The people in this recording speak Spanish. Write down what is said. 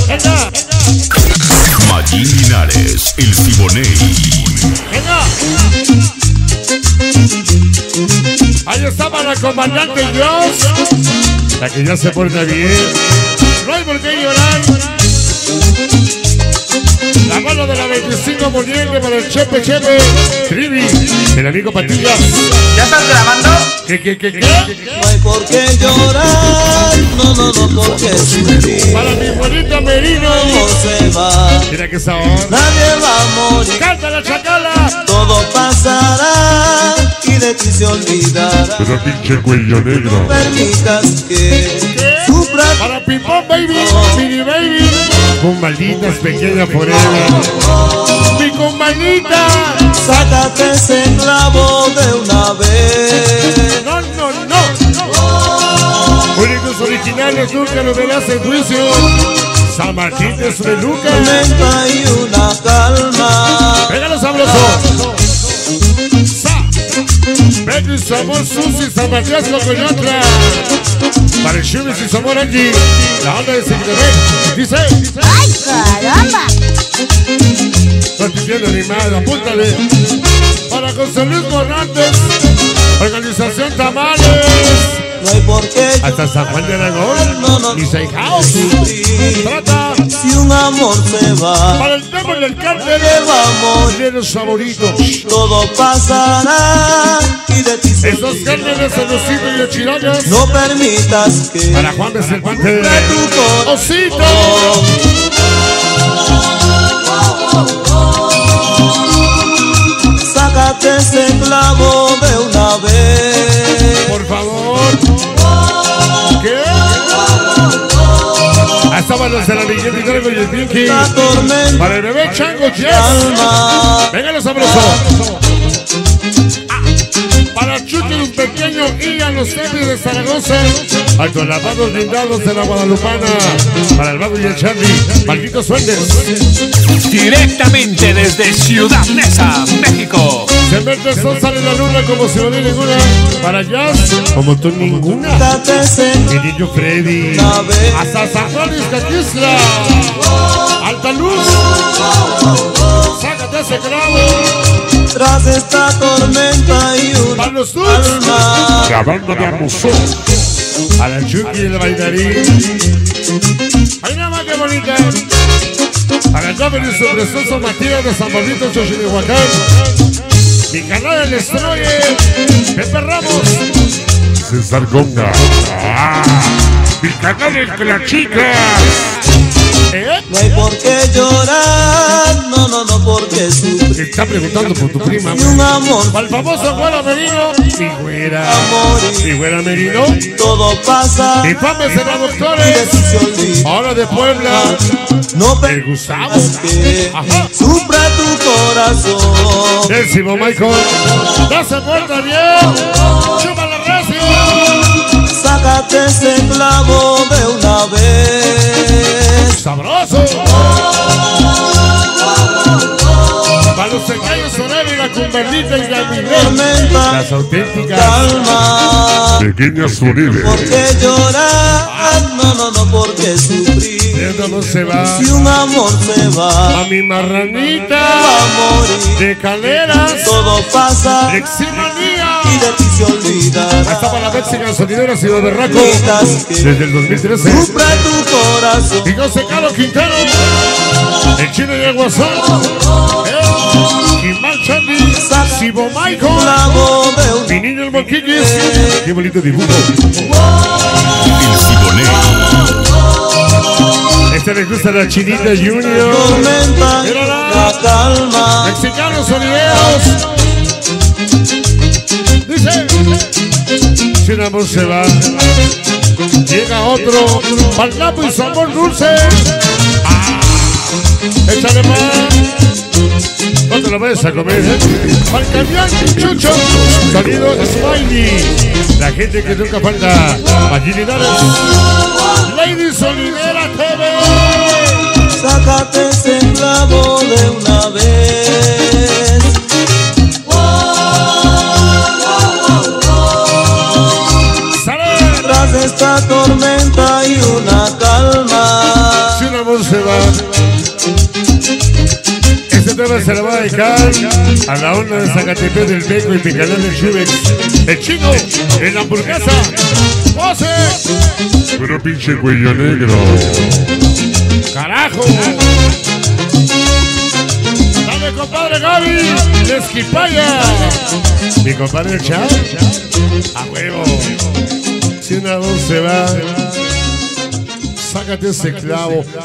venga. Mayín Linares, el Siboney. Venga. Ahí estaba la comandante Dios, la que ya se porta bien. No hay por qué llorar. La mano de la 25 muriente para el Chepe Trivi, el amigo Patillas. ¿Ya estás grabando? ¿Qué? No hay por qué llorar, no, porque sufrir. Para mi bonita Merino. ¿Cómo se va? Mira que sabor. Nadie va a morir. Canta la chacala. Todo pasará y de ti se olvidará. Pero pinche cuello negro. No permitas que sufra. Para Pimpón Baby, Mini Baby. Con malditas pequeñas forever. Mi compañita. Sácate ese clavo de una vez. No. Únicos originales nunca lo verás en juicio. San Martín de Sueluca. Tormenta y una calma. Pégalo sabroso. Becky Sabor Susi San Matías Cocoyotra. Para el Shubis y Sabor aquí. La onda de Secretary. Dice. ¡Ay, caramba! No te entiendo animado, apúntale. Para José Luis Morrantes. Organización Tamales. No hay por qué Hasta San Juan de Aragón. Y Seis House. Trata. Si un amor se va, Para el tema del cártel. vamos, De los favoritos. todo pasará y de ti se Esos cárteles en los sitios y los chiragas. no permitas que Para Juan de Cervantes. de tu Osito. sácate ese clavo de una vez. Por favor. ¿Qué? Estaban los de la Miguel Hidalgo y el Pinky. La tormenta Para el bebé Chango Yes. calma. Venga los sabrosos. Para Chuti un pequeño y a los templos de Zaragoza. Alto lavados blindados de la Guadalupana. Para el Vago y el Charlie. Malditos sueldes. Directamente desde Ciudad Neza, México. Se mete Sosa en la luna como si no hubiera ninguna. Para Jazz, como tú ninguna. Sácate ese Mi niño Freddy. una vez. Hasta San Juan de Iztaquistla. Alta luz. Sácate ese clavo. Tras esta tormenta y una Para los Tuts. calma. La banda de Amusó. A la Chucky y el bailarín. Ay, nada más que bonita. Para el joven y su precioso Matías de San Pablito, Xochimihuacán. Mi canal El Destroyer. Pepe Ramos. César Gonga. Mi canal es de la chica. No hay por qué llorar, no, porque sufrir. Está preguntando por tu prima. Y un amor Para el famoso Güera Merino. Mi güera. Mi güera Merino. todo pasa Infames y de traductores. ti se olvida. Ahora de Puebla. No El Gustavo. permitas que Ajá. sufra tu corazón. El Simón Michael. Dase vuelta bien. Chupa la recio. Sácate ese clavo de una vez. Sabroso. Para los engaños sonar y la cumberdita y la Miguel. Tormenta Las auténticas. calma. Pequeña Zuribe. ¿Por qué llorar? No, porque sufrir. ¿De dónde se va? Si un amor se va, A mi marranita. va a morir. De Caleras. Todo pasa Leximanía. y de ti se olvidará. Hasta para la Mexican Sonidera Ciudad de Raco. Permitas que Desde el 2013. sufra tu corazón. Y José Carlos Quintero. El Chino y el Guasón. Jimán Chandy. Sibo Michael. Clavo de un Mi niño el Monquillis. Qué bonito dibujo. El Siboney. Este le gusta a la Chinita Junior. tormenta, Mírala. la calma. Mexicanos sonideros. Dice. Si un amor se va, llega otro. Palnapo y sabor dulce. Échale más. No te lo vayas a comer, Para el camión, Chucho. Sonido Smiley. La gente que nunca falta. Magilinares. Lady Sonidera TV. Sácate ese clavo de una vez. Sale. Tras esta tormenta y una calma. Si un amor voz se va. Este tema se le va a dedicar a la onda de Zacatepec del Beco y mi canal de Chubex. El Chino en la hamburguesa. ¡Pose! Pero pinche cuello negro. ¡Carajo! ¡Dame, compadre Gaby! ¡Esquipaya! Mi compadre Chad. ¡A huevo! Si una voz se va, sácate ese clavo.